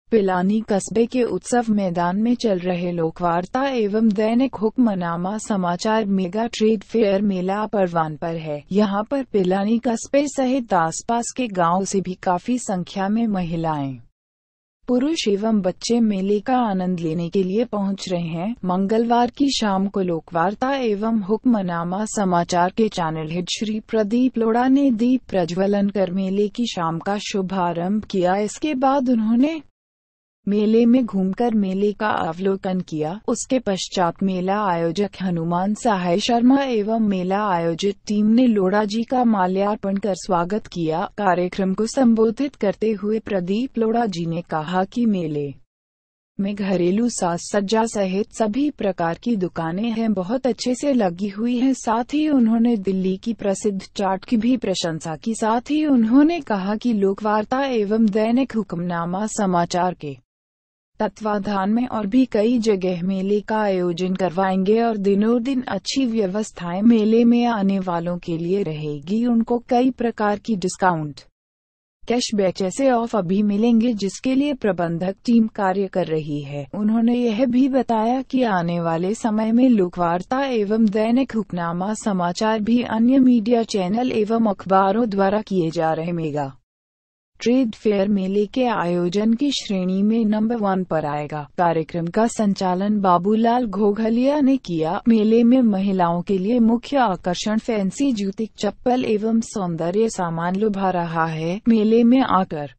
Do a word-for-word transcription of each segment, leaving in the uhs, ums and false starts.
पिलानी कस्बे के उत्सव मैदान में चल रहे लोकवार्ता एवं दैनिक हुक्मनामा समाचार मेगा ट्रेड फेयर मेला परवान पर है। यहाँ पर पिलानी कस्बे सहित आसपास के गांव से भी काफी संख्या में महिलाएं, पुरुष एवं बच्चे मेले का आनंद लेने के लिए पहुंच रहे हैं। मंगलवार की शाम को लोकवार्ता एवं हुक्मनामा समाचार के चैनल हेड श्री प्रदीप लोढ़ा ने दीप प्रज्वलन कर मेले की शाम का शुभारंभ किया। इसके बाद उन्होंने मेले में घूमकर मेले का अवलोकन किया। उसके पश्चात मेला आयोजक हनुमान सहाय शर्मा एवं मेला आयोजित टीम ने लोढ़ा जी का माल्यार्पण कर स्वागत किया। कार्यक्रम को संबोधित करते हुए प्रदीप लोढ़ा जी ने कहा कि मेले में घरेलू साज सज्जा सहित सभी प्रकार की दुकानें हैं, बहुत अच्छे से लगी हुई हैं। साथ ही उन्होंने दिल्ली की प्रसिद्ध चाट की भी प्रशंसा की। साथ ही उन्होंने कहा कि लोकवार्ता एवं दैनिक हुक्मनामा समाचार के तत्वाधान में और भी कई जगह मेले का आयोजन करवाएंगे और दिनों दिन अच्छी व्यवस्थाएं मेले में आने वालों के लिए रहेगी। उनको कई प्रकार की डिस्काउंट, कैशबैक जैसे ऑफर भी मिलेंगे, जिसके लिए प्रबंधक टीम कार्य कर रही है। उन्होंने यह भी बताया कि आने वाले समय में लोकवार्ता एवं दैनिक हुक्मनामा समाचार भी अन्य मीडिया चैनल एवं अखबारों द्वारा किए जा रहे मेगा ट्रेड फेयर मेले के आयोजन की श्रेणी में नंबर वन पर आएगा। कार्यक्रम का संचालन बाबूलाल घोघलिया ने किया। मेले में महिलाओं के लिए मुख्य आकर्षण फैंसी जूते, चप्पल एवं सौंदर्य सामान लुभा रहा है। मेले में आकर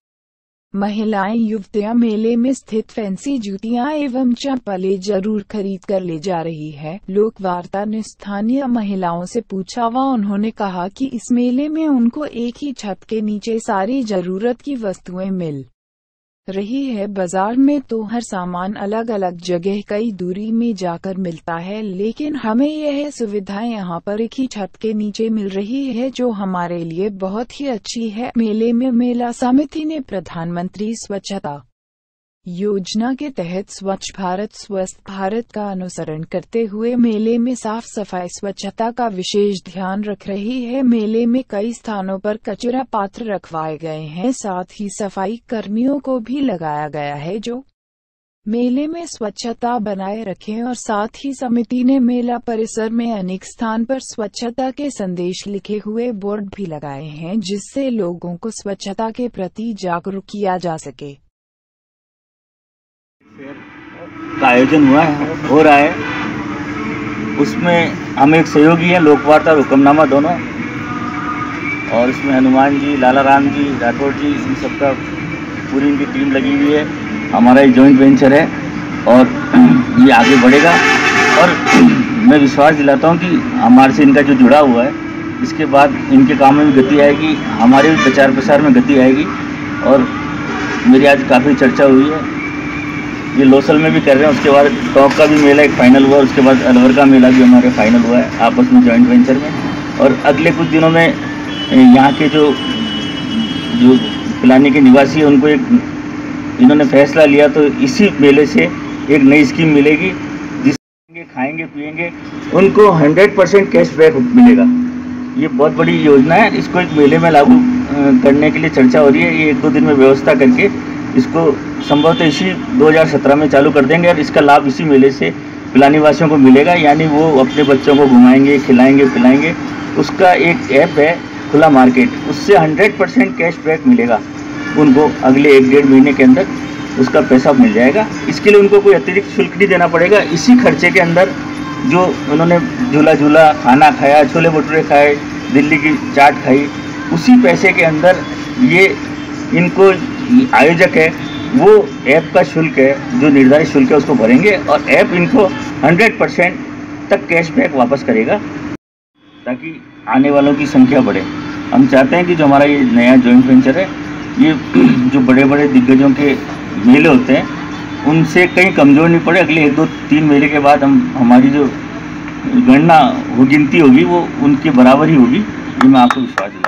महिलाएं युवतियां मेले में स्थित फैंसी जूतियां एवं चप्पलें जरूर खरीद कर ले जा रही है। लोकवार्ता ने स्थानीय महिलाओं से पूछा व उन्होंने कहा कि इस मेले में उनको एक ही छत के नीचे सारी जरूरत की वस्तुएं मिल रही है। बाजार में तो हर सामान अलग अलग जगह कई दूरी में जाकर मिलता है, लेकिन हमें यह सुविधा यहाँ पर एक ही छत के नीचे मिल रही है, जो हमारे लिए बहुत ही अच्छी है। मेले में मेला समिति ने प्रधानमंत्री स्वच्छता योजना के तहत स्वच्छ भारत स्वस्थ भारत का अनुसरण करते हुए मेले में साफ सफाई स्वच्छता का विशेष ध्यान रख रही है। मेले में कई स्थानों पर कचरा पात्र रखवाए गए हैं। साथ ही सफाई कर्मियों को भी लगाया गया है, जो मेले में स्वच्छता बनाए रखें। और साथ ही समिति ने मेला परिसर में अनेक स्थान पर स्वच्छता के संदेश लिखे हुए बोर्ड भी लगाए हैं, जिससे लोगों को स्वच्छता के प्रति जागरूक किया जा सके। का आयोजन हुआ है, हो रहा है, उसमें हम एक सहयोगी हैं, लोकवार्ता और हुक्मनामा दोनों, और इसमें हनुमान जी, लाला राम जी, राठौर जी, इन सबका पूरी इनकी टीम लगी हुई है। हमारा एक जॉइंट वेंचर है और ये आगे बढ़ेगा। और मैं विश्वास दिलाता हूँ कि हमारे से इनका जो जुड़ा हुआ है, इसके बाद इनके काम में भी गति आएगी, हमारे भी प्रचार प्रसार में गति आएगी। और मेरी आज काफ़ी चर्चा हुई है, ये लोसल में भी कर रहे हैं। उसके बाद टॉप का भी मेला एक फाइनल हुआ, उसके बाद अलवर का मेला भी हमारे फाइनल हुआ है आपस में जॉइंट वेंचर में। और अगले कुछ दिनों में यहाँ के जो जो पिलानी के निवासी हैं, उनको एक इन्होंने फैसला लिया, तो इसी मेले से एक नई स्कीम मिलेगी, जिसमें खाएंगे पिएंगे उनको हंड्रेड परसेंट कैश बैक मिलेगा। ये बहुत बड़ी योजना है, इसको एक मेले में लागू करने के लिए चर्चा हो रही है। ये एक दो दिन में व्यवस्था करके इसको संभवतः इसी दो हज़ार सत्रह में चालू कर देंगे और इसका लाभ इसी मेले से पिलानी वासियों को मिलेगा। यानी वो अपने बच्चों को घुमाएंगे, खिलाएंगे, पिलाएंगे। उसका एक ऐप है खुला मार्केट, उससे हंड्रेड परसेंट कैश बैक मिलेगा उनको। अगले एक डेढ़ महीने के अंदर उसका पैसा मिल जाएगा। इसके लिए उनको कोई अतिरिक्त शुल्क नहीं देना पड़ेगा। इसी खर्चे के अंदर जो उन्होंने झूला झूला खाना खाया, छोले भटूरे खाए, दिल्ली की चाट खाई, उसी पैसे के अंदर ये इनको आयोजक है वो ऐप का शुल्क है, जो निर्धारित शुल्क है उसको भरेंगे और ऐप इनको हंड्रेड परसेंट तक कैशबैक वापस करेगा, ताकि आने वालों की संख्या बढ़े। हम चाहते हैं कि जो हमारा ये नया जॉइंट वेंचर है, ये जो बड़े बड़े दिग्गजों के मेले होते हैं उनसे कहीं कमज़ोर नहीं पड़े। अगले एक दो तीन मेले के बाद हम हमारी जो गणना हो गिनती होगी वो उनके बराबर ही होगी, ये मैं आपको विश्वास